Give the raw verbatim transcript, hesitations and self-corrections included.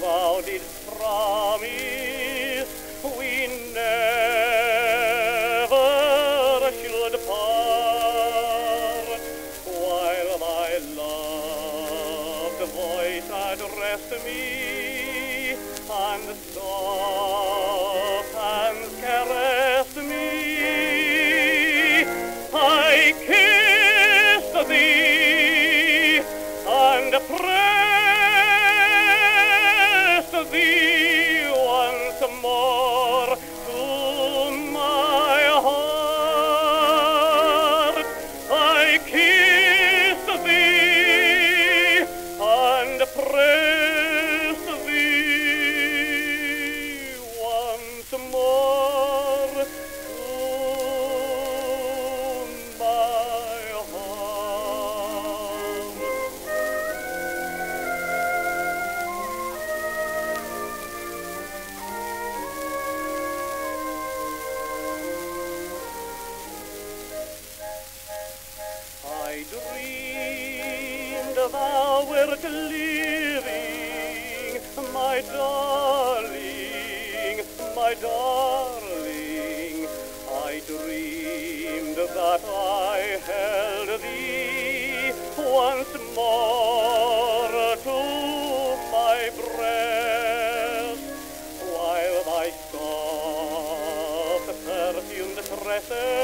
thou didst promise we never should part, while thy loved voice addressed me, and soft hands caressed me. I kissed thee and pressed thee once more to my heart. I kissed thee and pressed thee once more to my heart. I dreamed thou wert living, my darling, my darling. I dreamed that I held thee once more to my breast, while thy soft perfumed tresses